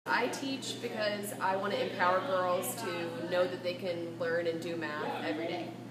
I teach because I want to empower girls to know that they can learn and do math every day.